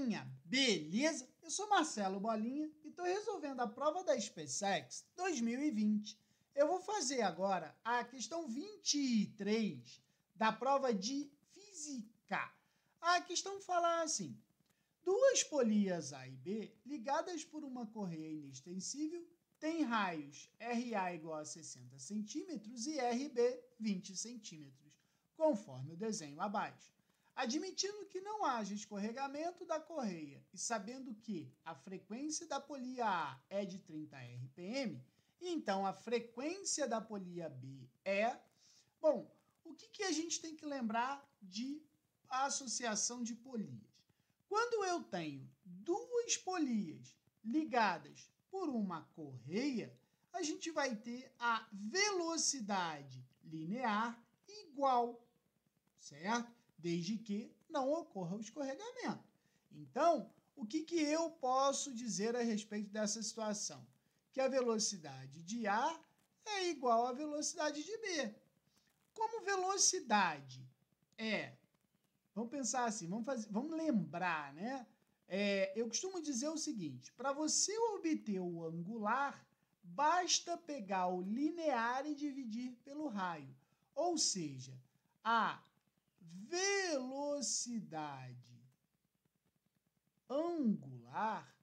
galerinha, beleza? Eu sou Marcelo Bolinha e estou resolvendo a prova da SpaceX 2020. Eu vou fazer agora a questão 23 da prova de Física. A questão fala assim: duas polias A e B ligadas por uma correia inextensível têm raios RA igual a 60 centímetros e RB 20 centímetros, conforme o desenho abaixo. Admitindo que não haja escorregamento da correia e sabendo que a frequência da polia A é de 30 RPM, então a frequência da polia B é... Bom, o que a gente tem que lembrar de associação de polias? Quando eu tenho duas polias ligadas por uma correia, a gente vai ter a velocidade linear igual, certo? Desde que não ocorra o escorregamento. Então, o que eu posso dizer a respeito dessa situação? Que a velocidade de A é igual à velocidade de B. Como velocidade é... Vamos pensar assim, vamos lembrar, né? Eu costumo dizer o seguinte: para você obter o angular, basta pegar o linear e dividir pelo raio. Ou seja, a velocidade angular,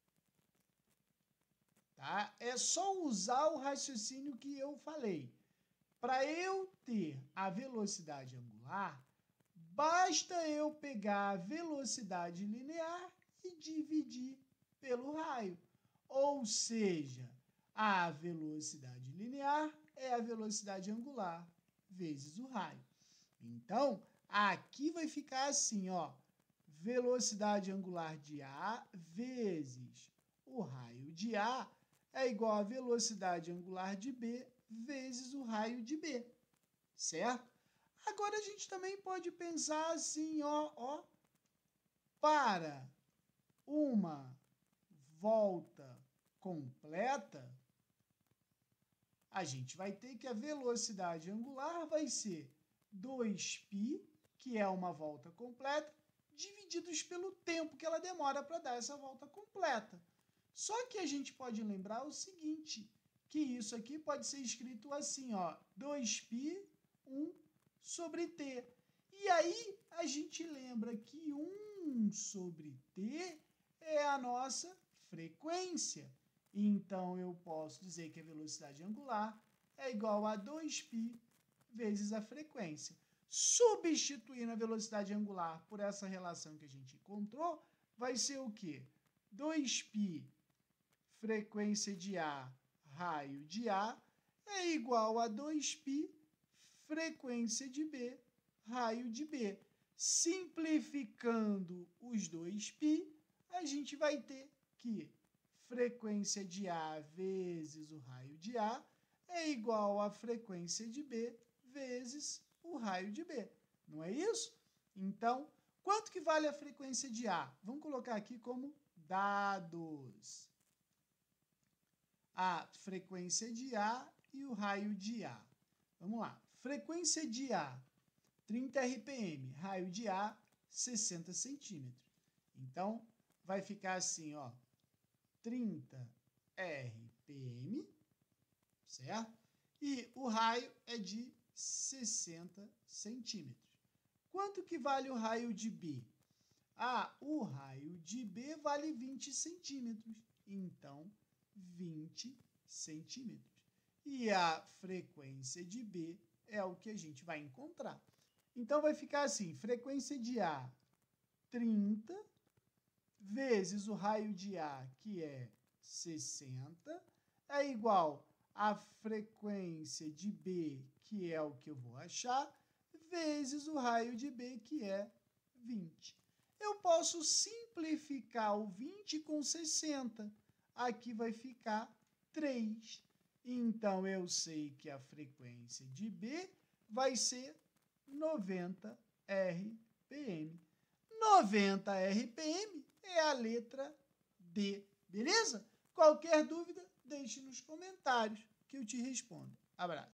tá? É só usar o raciocínio que eu falei. Para eu ter a velocidade angular, basta eu pegar a velocidade linear e dividir pelo raio. Ou seja, a velocidade linear é a velocidade angular vezes o raio. Então, aqui vai ficar assim, ó, velocidade angular de A vezes o raio de A é igual a velocidade angular de B vezes o raio de B, certo? Agora, a gente também pode pensar assim, ó, para uma volta completa, a gente vai ter que a velocidade angular vai ser 2π, que é uma volta completa, divididos pelo tempo que ela demora para dar essa volta completa. Só que a gente pode lembrar o seguinte, que isso aqui pode ser escrito assim, ó, 2π, 1 sobre t. E aí a gente lembra que 1 sobre t é a nossa frequência. Então, eu posso dizer que a velocidade angular é igual a 2π vezes a frequência. Substituindo a velocidade angular por essa relação que a gente encontrou, vai ser o quê? 2π frequência de A, raio de A, é igual a 2π frequência de B, raio de B. Simplificando os 2π, a gente vai ter que frequência de A vezes o raio de A é igual a frequência de B vezes o raio de B. Não é isso? Então, quanto que vale a frequência de A? Vamos colocar aqui como dados. A frequência de A e o raio de A. Vamos lá. Frequência de A, 30 RPM. Raio de A, 60 centímetros. Então, vai ficar assim, ó, 30 RPM, certo? E o raio é de 60 centímetros. Quanto que vale o raio de B? O raio de B vale 20 centímetros. Então, 20 centímetros. E a frequência de B é o que a gente vai encontrar. Então, vai ficar assim, frequência de A, 30, vezes o raio de A, que é 60, é igual a frequência de B, que é o que eu vou achar, vezes o raio de B, que é 20. Eu posso simplificar o 20 com 60. Aqui vai ficar 3. Então, eu sei que a frequência de B vai ser 90 RPM. 90 RPM é a letra D, beleza? Qualquer dúvida, deixe nos comentários que eu te respondo. Abraço.